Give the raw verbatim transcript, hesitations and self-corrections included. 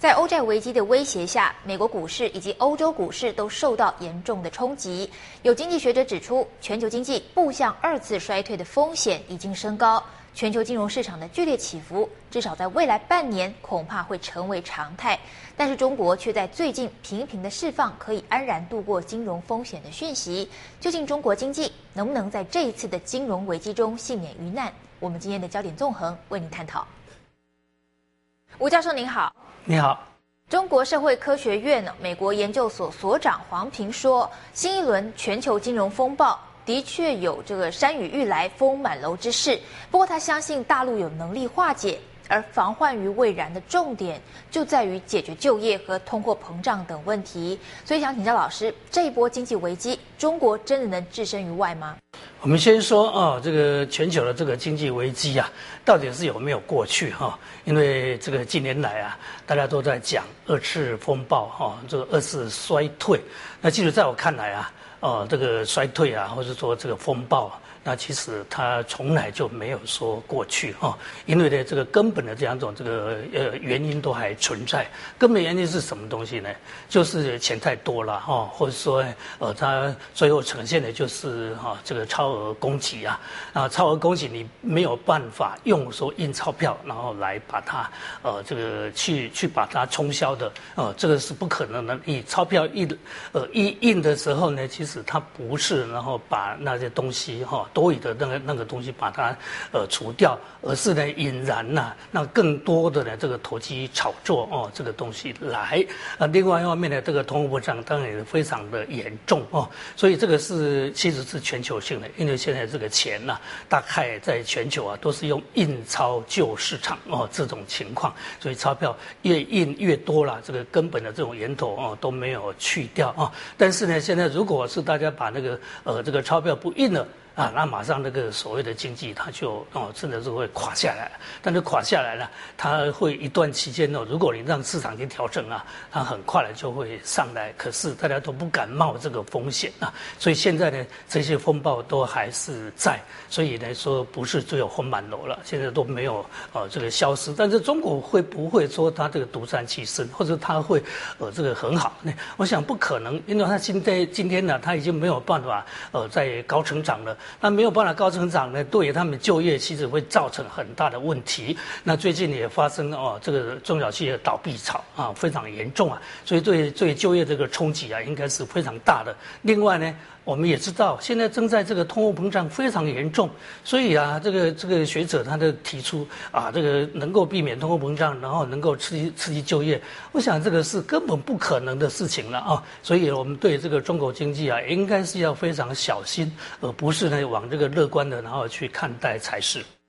在欧债危机的威胁下，美国股市以及欧洲股市都受到严重的冲击。有经济学者指出，全球经济步向二次衰退的风险已经升高，全球金融市场的剧烈起伏，至少在未来半年恐怕会成为常态。但是中国却在最近频频的释放可以安然度过金融风险的讯息。究竟中国经济能不能在这一次的金融危机中幸免于难？我们今天的焦点纵横为您探讨。吴教授您好。 你好。 中国社会科学院美国研究所所长黄平说，新一轮全球金融风暴的确有这个山雨欲来风满楼之势，不过他相信大陆有能力化解，而防患于未然的重点就在于解决就业和通货膨胀等问题。所以想请教老师，这一波经济危机，中国真的能置身于外吗？ 我们先说哦，这个全球的这个经济危机啊，到底是有没有过去哈？因为这个近年来啊，大家都在讲二次风暴哈，这个二次衰退。那其实在我看来啊，哦，这个衰退啊，或者说这个风暴，那其实它从来就没有说过去哈，因为呢，这个根本的这两种这个呃原因都还存在。根本原因是什么东西呢？就是钱太多了哈，或者说呃，它最后呈现的就是哈这个超额供给啊，啊超额供给你没有办法用说印钞票，然后来把它呃这个去去把它冲销的，呃这个是不可能的。你钞票印呃印印的时候呢，其实它不是然后把那些东西哈。多余的那个那个东西把它呃除掉，而是呢引燃呐、啊，让更多的呢这个投机炒作哦这个东西来。呃，另外一方面呢，这个通货膨胀当然也非常的严重哦，所以这个是其实是全球性的，因为现在这个钱呐、啊，大概在全球啊都是用印钞救市场哦这种情况，所以钞票越印越多了，这个根本的这种源头哦都没有去掉啊。但是呢，现在如果是大家把那个呃这个钞票不印了。啊，那马上那个所谓的经济，它就哦，真的是会垮下来。但是垮下来了，它会一段期间哦，如果你让市场去调整啊，它很快的就会上来。可是大家都不敢冒这个风险啊，所以现在呢，这些风暴都还是在。所以呢，说不是只有风满楼了，现在都没有呃这个消失。但是中国会不会说它这个独善其身，或者它会呃这个很好呢？我想不可能，因为它今天今天呢，它已经没有办法呃在高成长了。那没有办法高成长呢，对于他们就业其实会造成很大的问题。那最近也发生哦，这个中小企业倒闭潮啊，非常严重啊，所以对对就业这个冲击啊，应该是非常大的。另外呢，我们也知道现在正在这个通货膨胀非常严重，所以啊，这个这个学者他的提出啊，这个能够避免通货膨胀，然后能够刺激刺激就业，我想这个是根本不可能的事情了啊。所以我们对这个中国经济啊，应该是要非常小心，而不是呢往这个乐观的然后去看待才是。